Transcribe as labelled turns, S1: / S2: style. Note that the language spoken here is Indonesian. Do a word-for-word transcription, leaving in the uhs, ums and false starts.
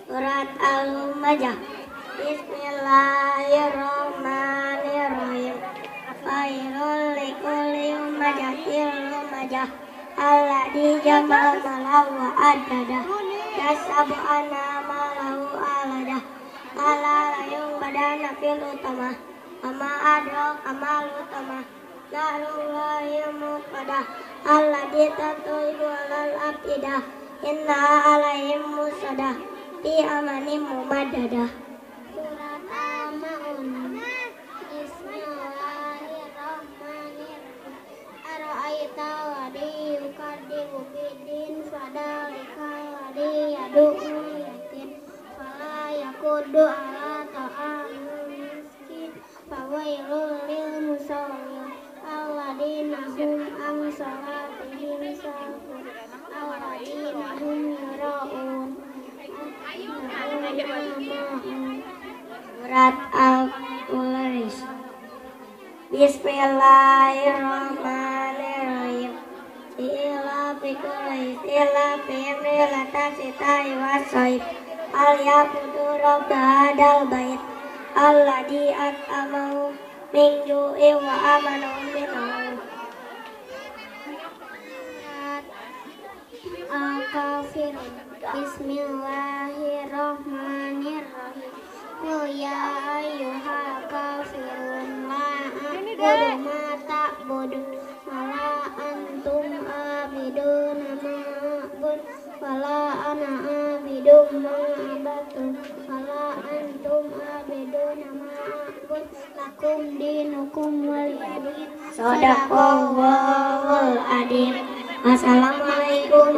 S1: Surat Al-Humajah. Bismillahirrahmanirrahim. Khairul likulli humajatil humajah alladzi jama'a malahu wa adada yasabu anna malahu alada ala layung badana fil utama ama adro kamal utama narullahi muqadah alladzi tatuidu alal afidah inna alaihim musadah fi amanim mumaddadah. Surat Al-Ma'un. Bismillahirrahmanirrahim. Ara'aita alladzi yukadzibu biddin fadzalikal ladzi yad'u yatim fala yaqudu ala ta'amil miskin fawailul lil musallin alladzina hum an salatihim sahun alladzina hum yura'un. Surat Al-Quraish. Bismillahirrahmanirrahim. Ila bikulais ila bimri latasita'i wasoib al yabudu rabbadal bait alladhi at'amahum min ju'i wa amanahum min khawf. Al-Kafirun. Bismillahirrahmanirrahim. Qul ya ayyuhal kafirun la a'budu ma ta'budun wa la antum abiduna ma a'bud wa la ana abidu ma abattum wa la antum abiduna ma a'bud lakum dinukum waliyadin. Shadaqallahul adzim. Assalamualaikum